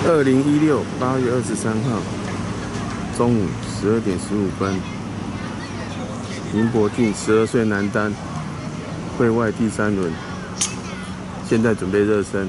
2016 8月23号中午12点15分，林柏俊12岁男单会外第3轮，现在准备热身。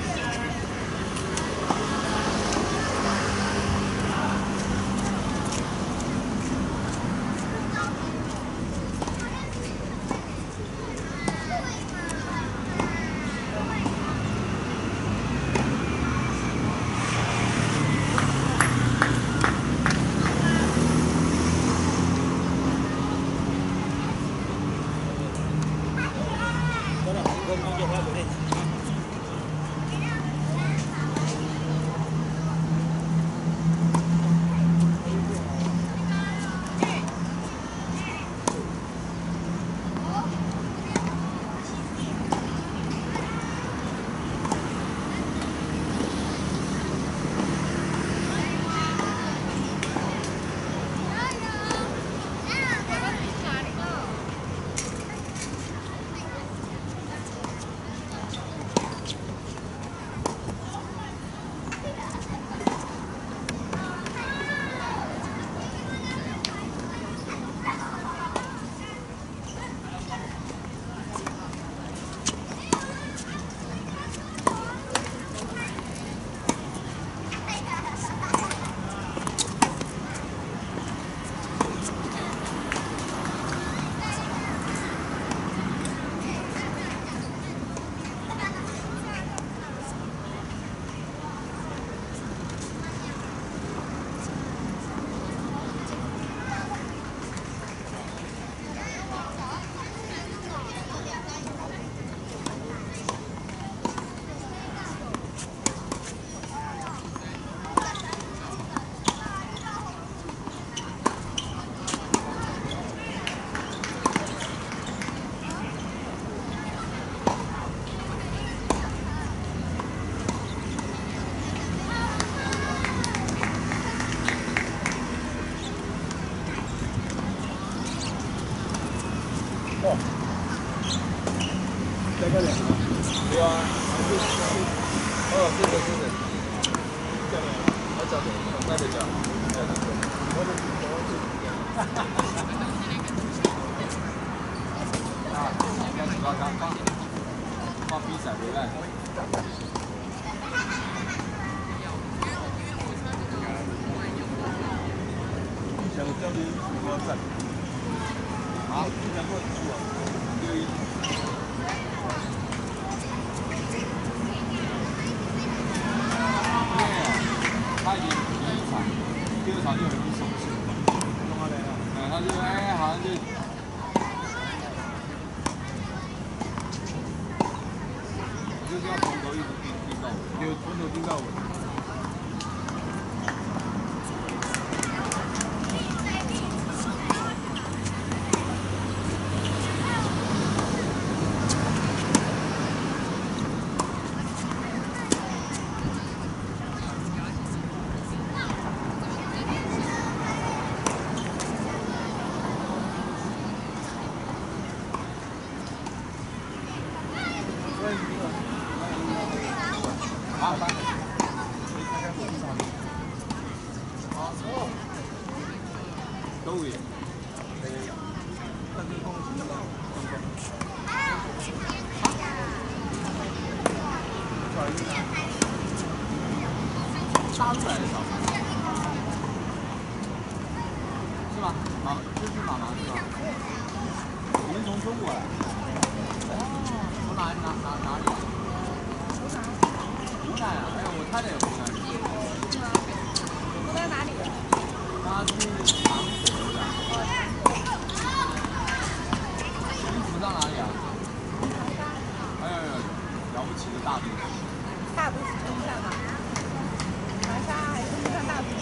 再快点！对啊，哦，是的，是的。叫你，我叫你，我带着叫。哈哈哈哈！啊，要几包干放比赛回来。想叫你多少？啊，想过6-1。他已经第2场就很容易松懈，他就好像就要从头一直盯到尾，就从头盯到尾。都有。杀出来的少。是吧？好，这是马芒是吧？你们从中国来？从哪里啊？湖南啊，哎，我太太有湖南人。 湖南哪里人？ 他是常熟的。你府上哪里啊？哎呦，了不起的大都市。 大都市称不上吧？长沙还称不上大都市。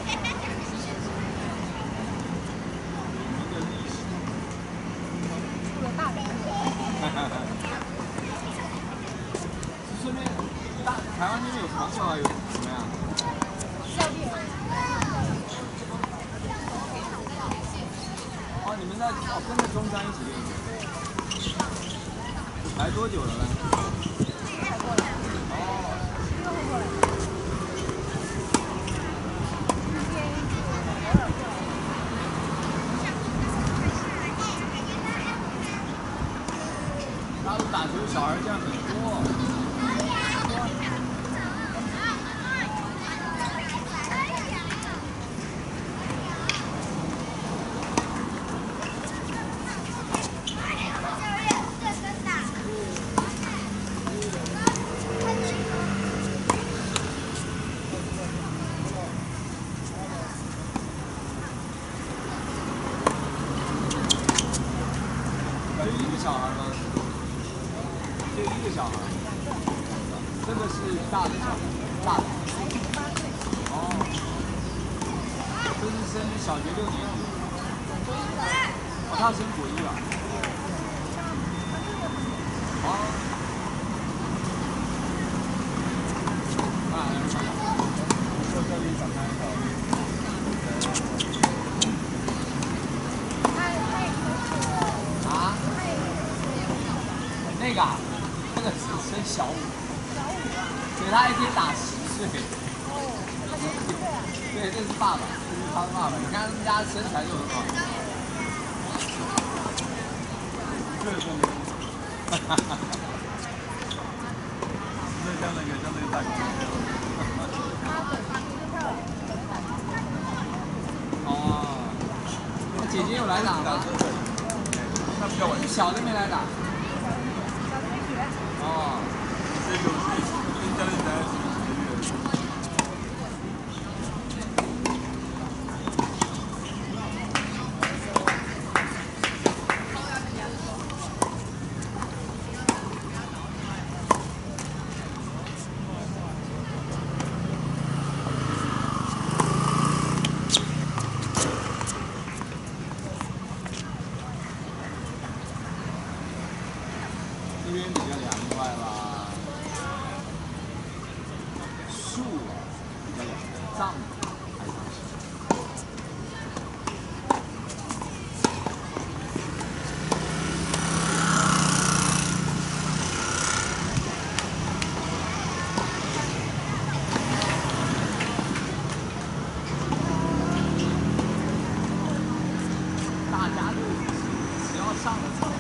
你们的历史。 出了大都市。 顺便，台湾那边有长效啊，有怎么样？ 校店。 哦，你们在跟着中山一起练习，来多久了呢？ 才过来。哦。又过来。 小孩？这个是大的小孩，大的。哦，这是升小学6年级。哦，他升国1了。哦。啊，这里展开好。啊？那个啊，那个只升小5。所以他一天打10岁。对，这是爸爸，这是他的爸爸。你看他们家身材就很好。对对对。哈哈哈。像那个大哥。哦。那姐姐有来打吗？那比较晚。小的没来打。哦。这个跟家里在一起。这边比较凉快吧，树比较凉，帐篷还行。大家都只要上了场。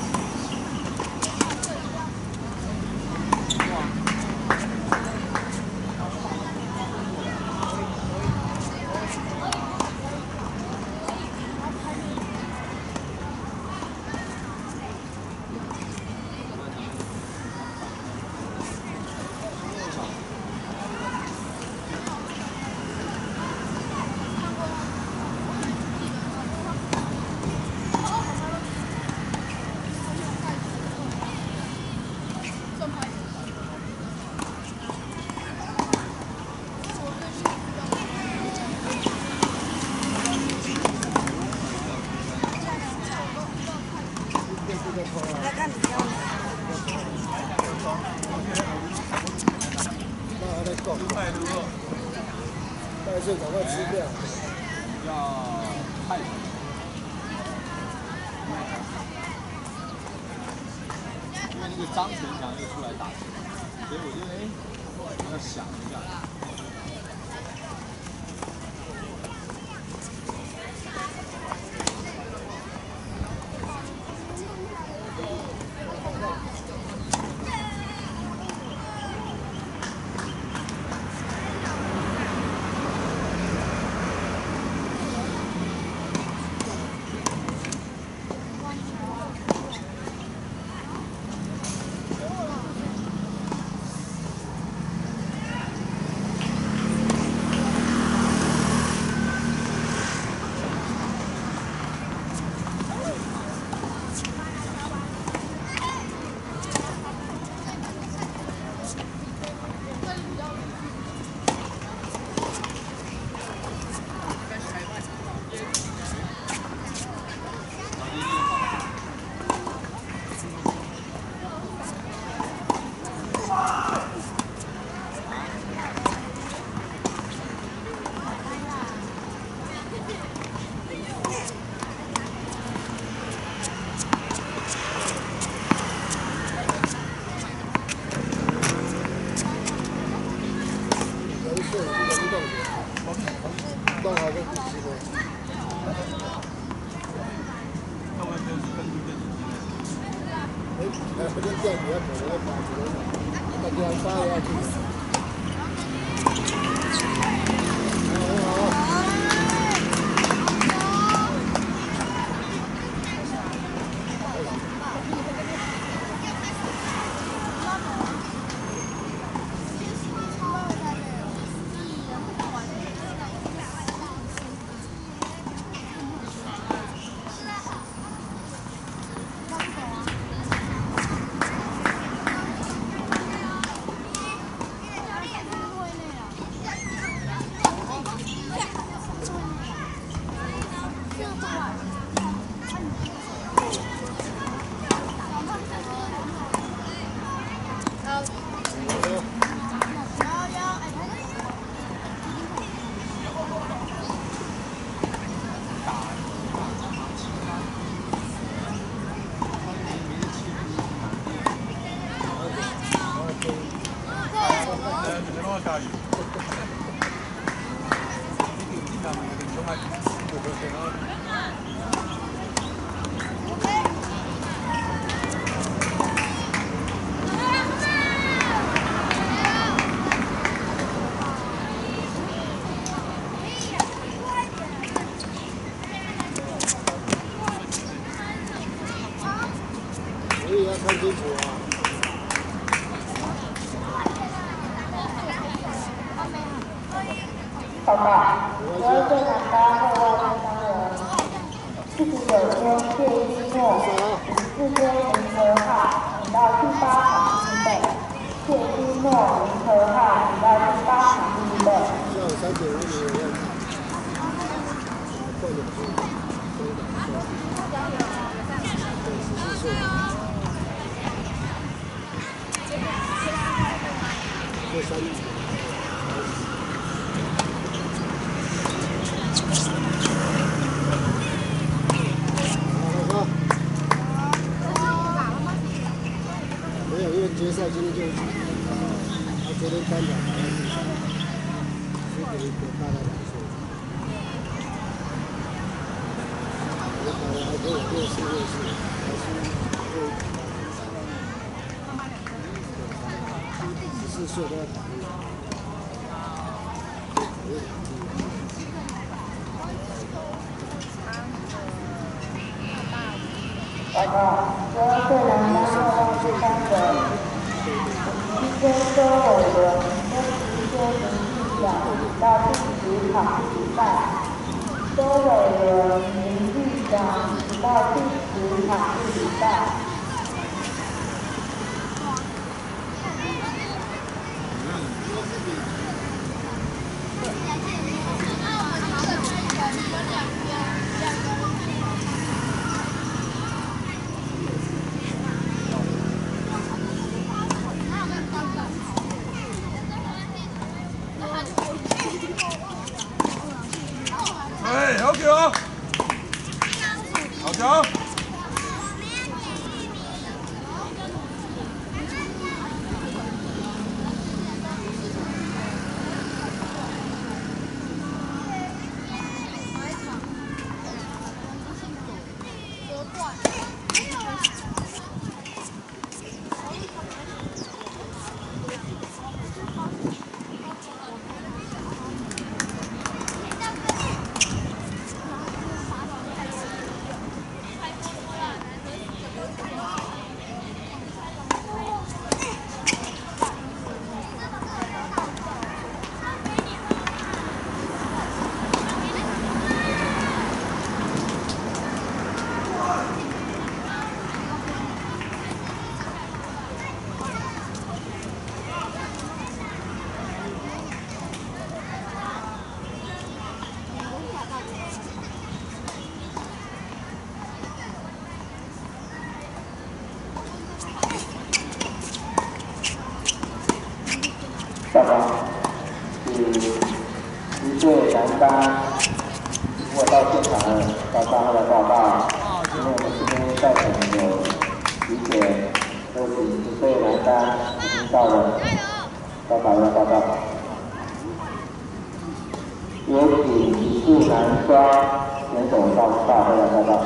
来看比较。 但是赶快吃掉。 要太。因为那个张全强又出来打球，所以我就要想一下。 到好的第10个。哎，不能这样，你要走的话，大家发下去。 下雨。进场有点凶悍。 所以要看清楚啊。 报告，12岁男单后外太伤人，49天谢一诺，04天林和浩，请到第8场预备。谢一诺、林和浩，请到第8场预备。 下午3点5点有人看。快点去。14岁。这3年。没有，因为决赛今天就他昨天单打打到第3，输给一个大概2岁，我打的还可以，6-4，还是14岁都要打报告，12岁男单后外第3人，期间周伟伦跟时间林继祥到第10场比赛。周伟伦、林继祥到第10场比赛。 哎，好球！好球！ 报告，是1岁男单，如果到现场了，到3号的报告，因为我们今天赛程有体检，都是10岁男单已经到了，到3号的报告。有请10速男双选手到大会的报告。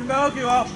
准备好球哦！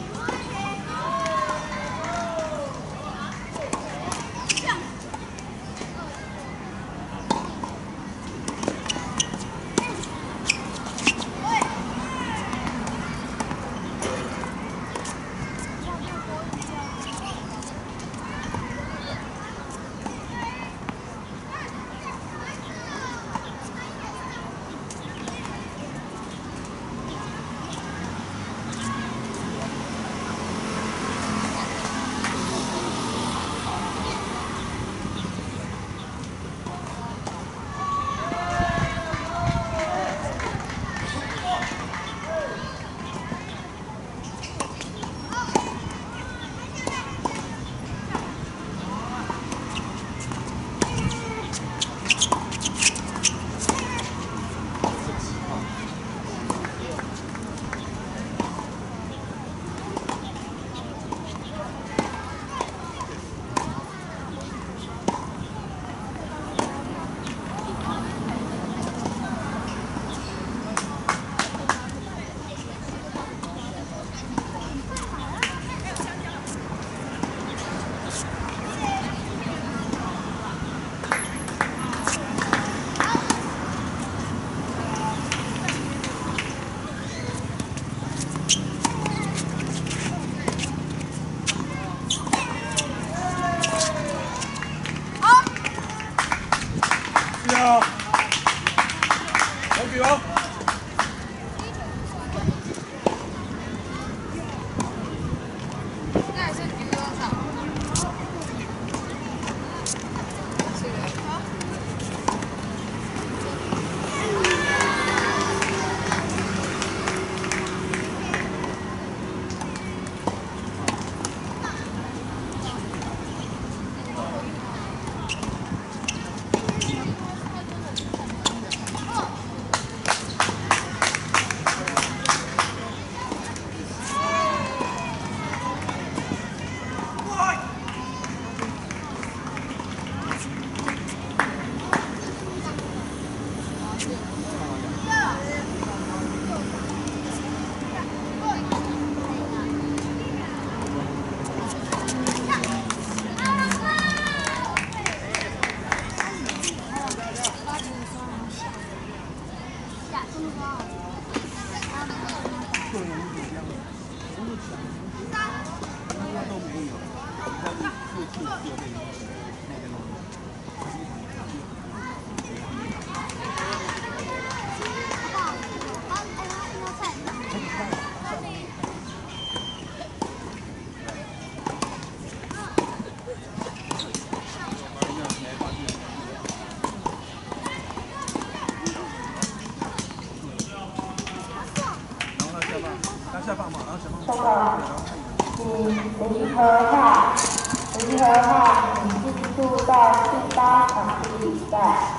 集合派，请进入到第8场地比赛。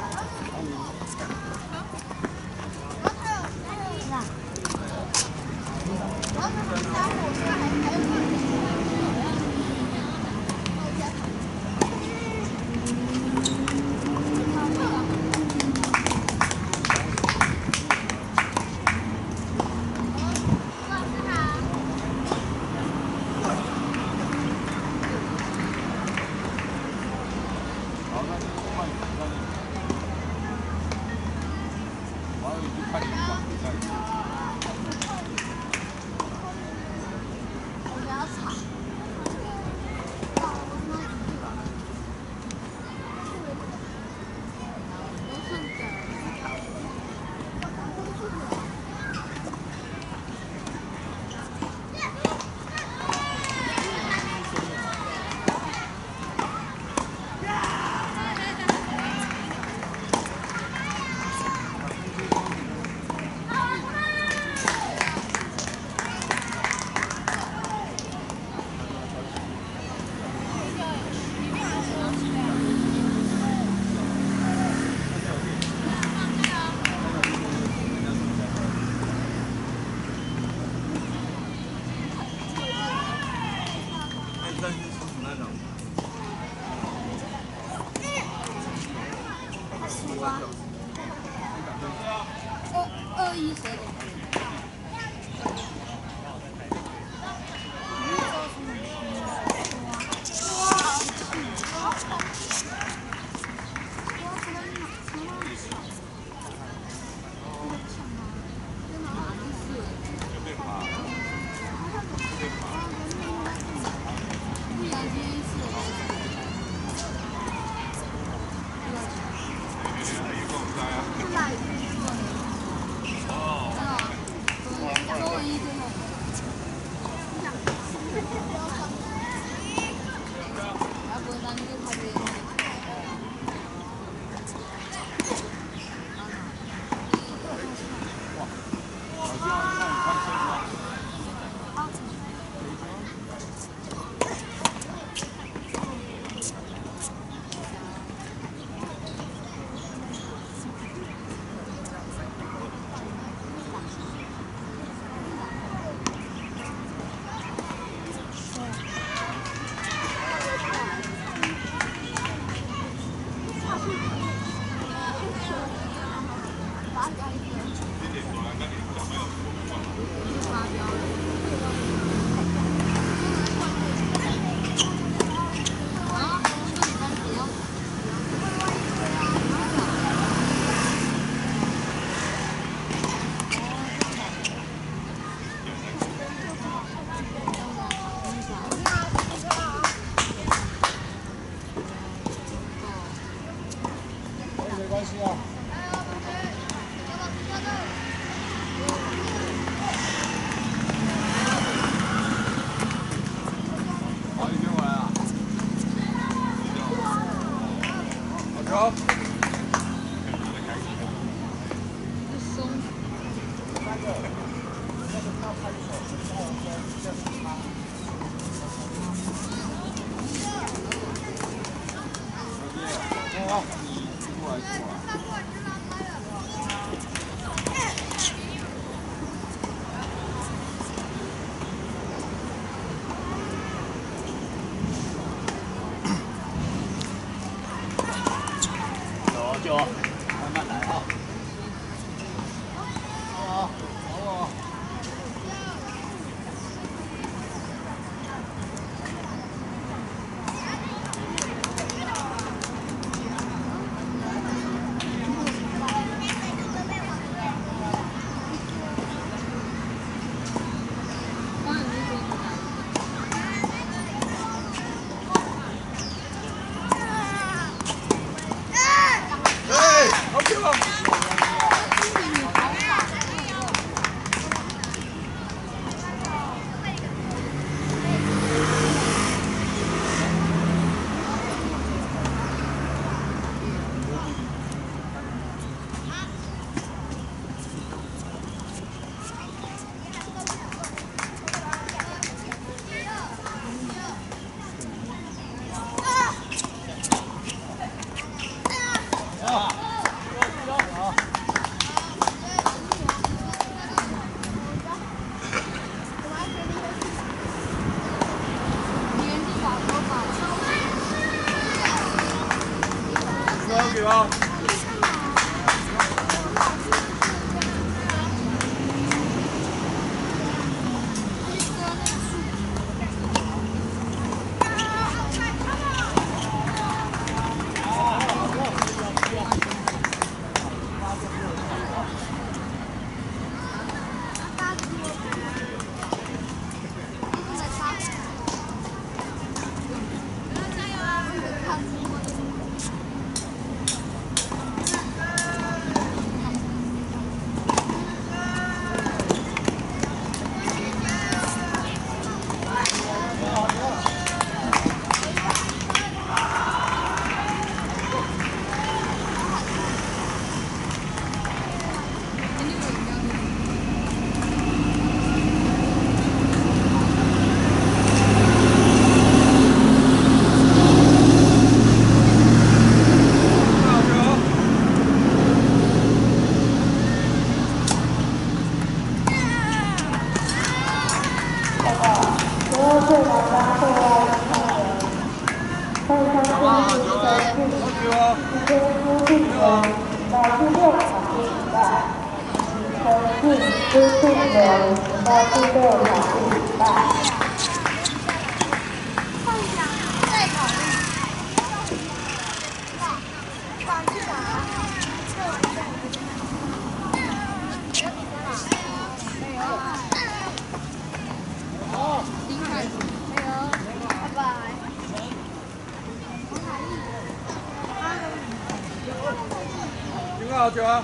21 就慢慢来啊。好，好。 给吧。好久啊！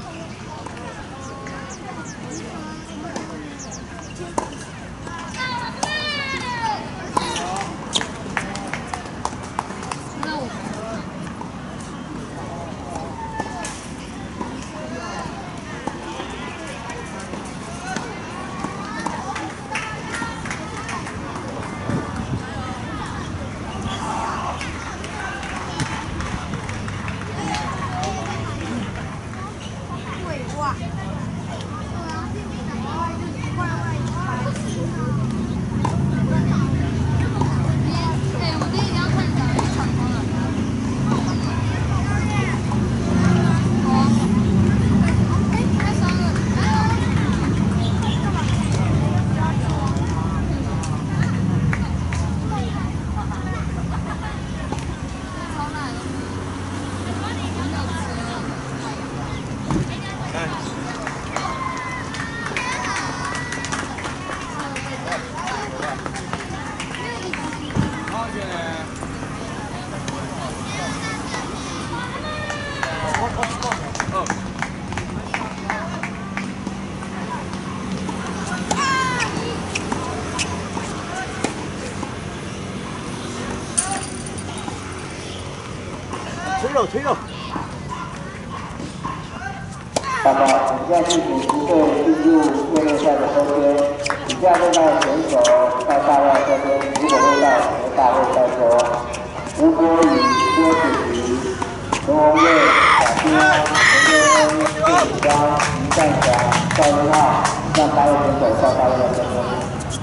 推肉。 报告，以下进行机会进入业内让8位选手到8位的身边。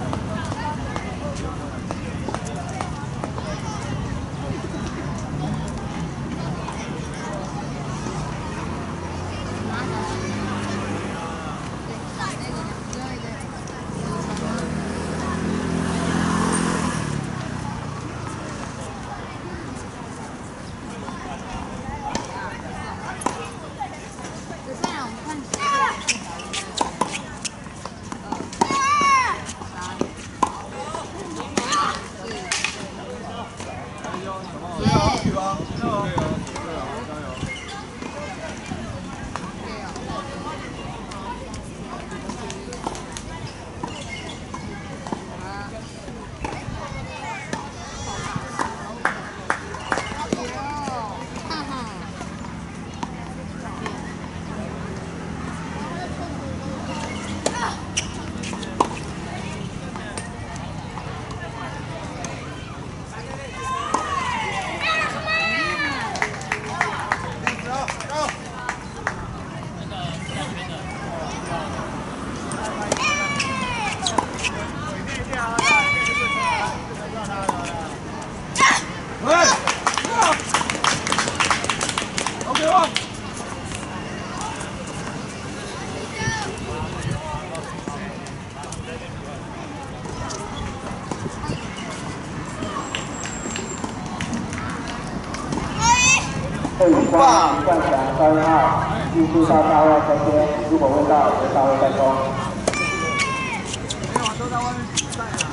冠翔3号进入到大外这边，如果问到由大外再攻。 没有啊，都在外面比赛啊。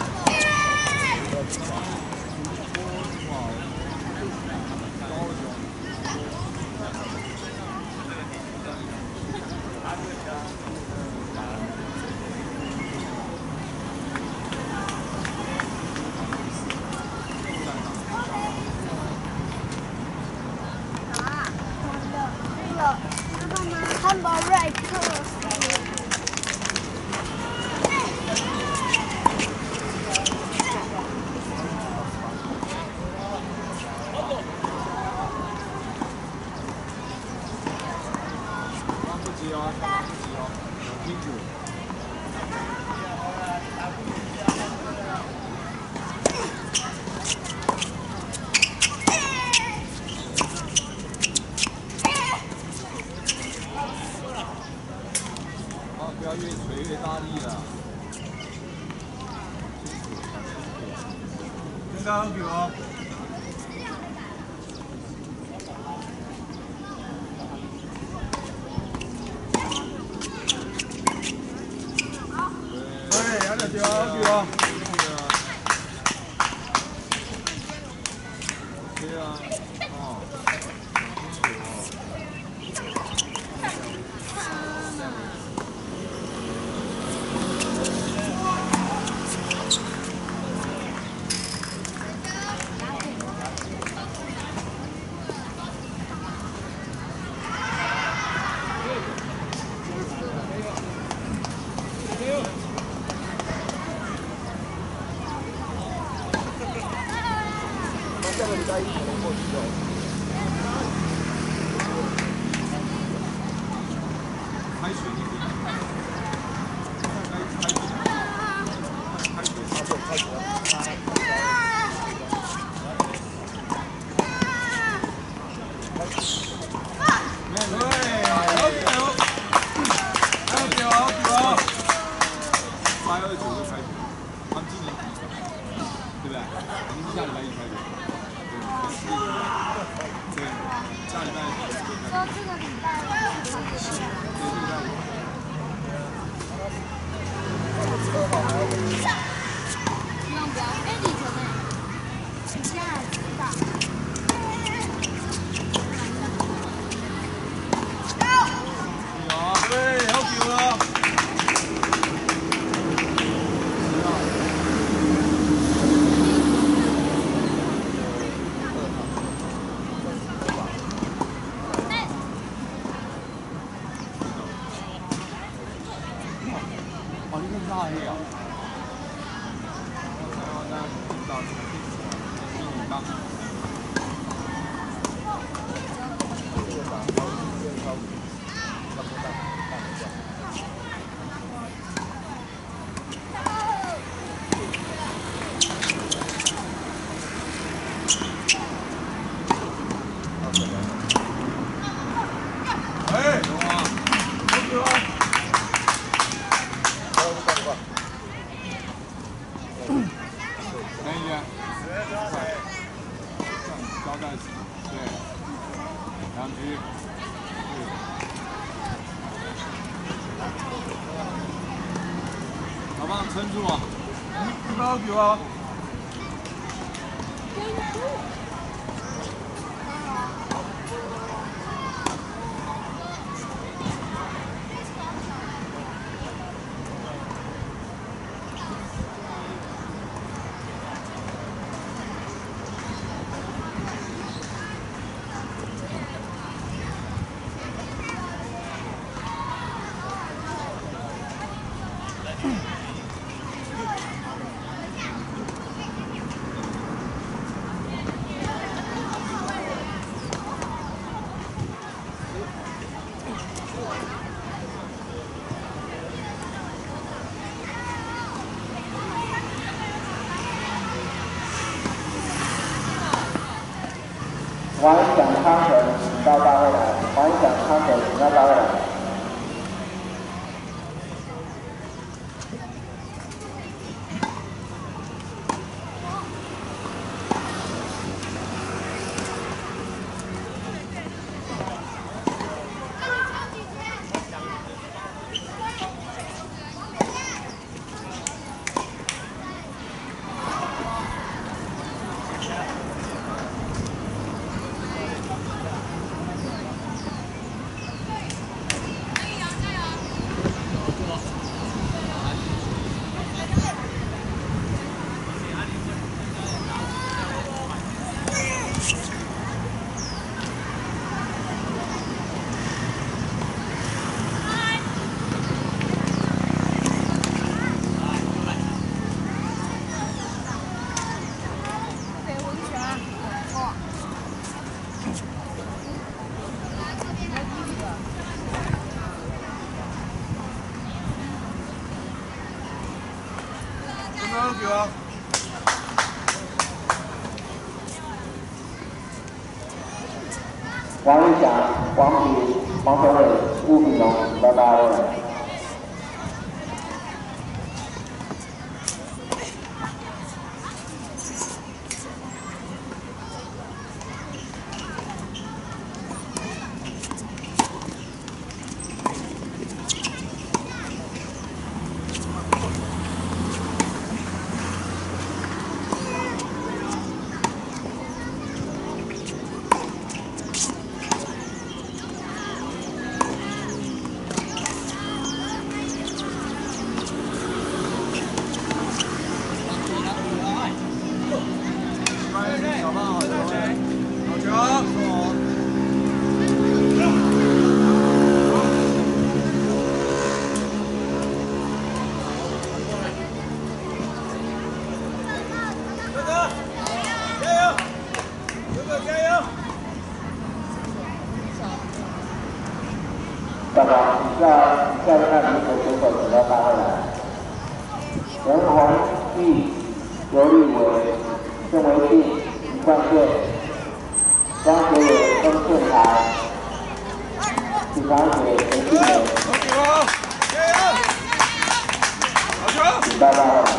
汉堡瑞克。 不急哦，不急哦，有清楚。不要越锤越大力了。真的很久哦。对，有点久，很久哦。对啊，哦。下个礼拜一可能过去哦。开水一点。开水。下礼拜一开始。对，下礼拜。 说这个礼拜5。 对，这个礼拜5。 希望不要飞地球呢。你现在知道。 对，好久了。哦，你更大黑啊！ 撑住啊！你不要给我。 王想康城，请到大会来。王想康城，请到大会来。王玉祥、黄平、黄宏伟、吴炳龙，请到大会来。报告，下一站民主选手请到大会来。陈宏毅、刘立伟、郑维信、李冠健、张学伟、曾顺台、许长雪、陈继伟，请到大会来。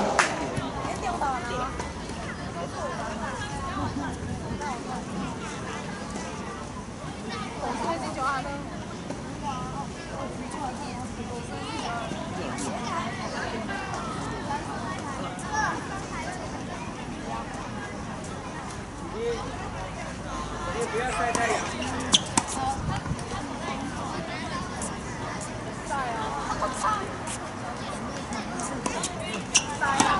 你不要晒太阳。 晒啊！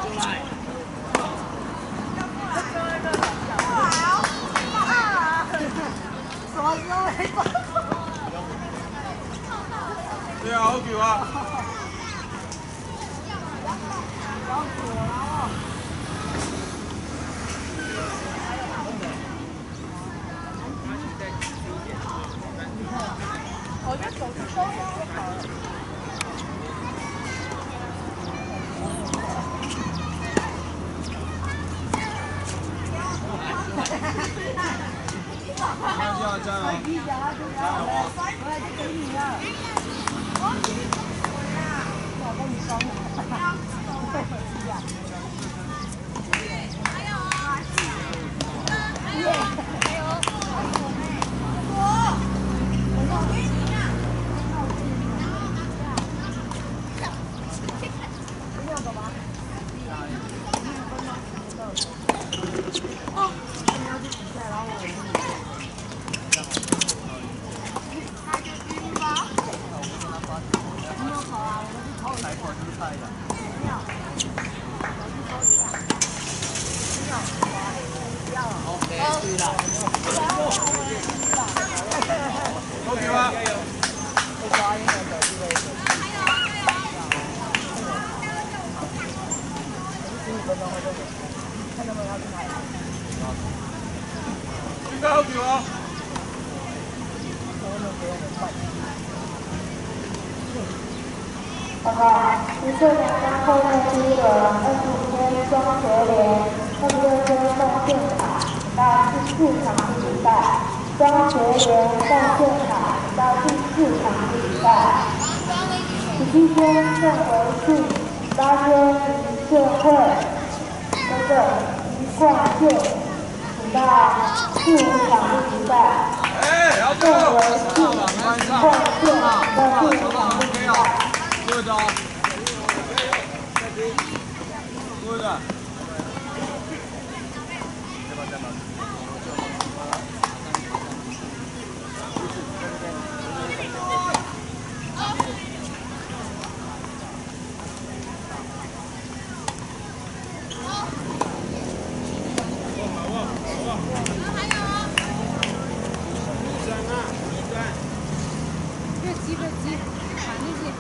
OK 吗？应该 OK 吗？ 报告，一岁两班后面第一轮25天双学联26天上线场到第4场次比赛，双学联上线场到第4场次比赛。17天正回训，8天一线会，一贯线，请到4、5场次比赛。正回训，一贯线到4、5场次比赛。 对的，对的。 越急，反正是。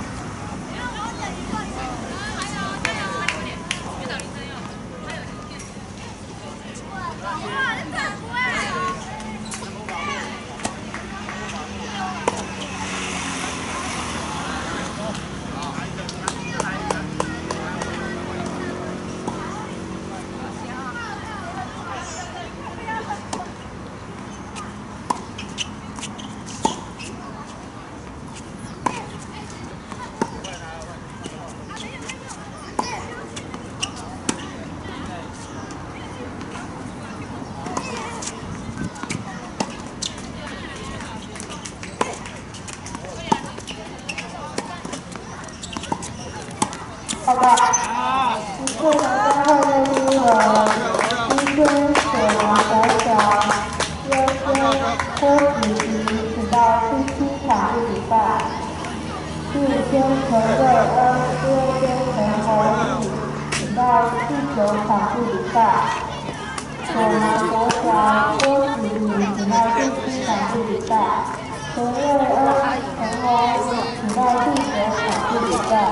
报告，一岁两班后面第一轮，第一天水南国小，第二天郭子琪，请到第7场次比赛。第5天陈瑞恩，第2天陈宏宇，请到第9场次比赛。水南国小郭子琪，请到第7场次比赛。陈瑞恩、陈宏宇，请到第9场次比赛。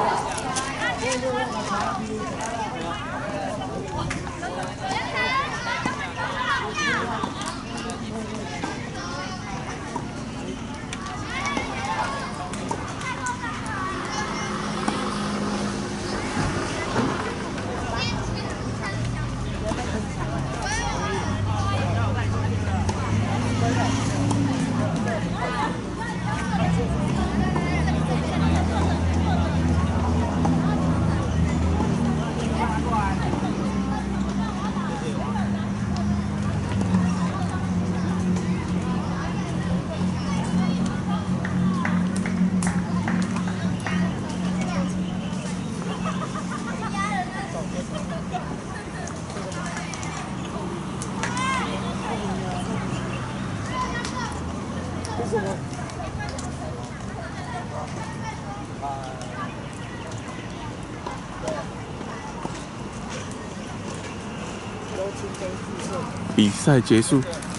比赛结束。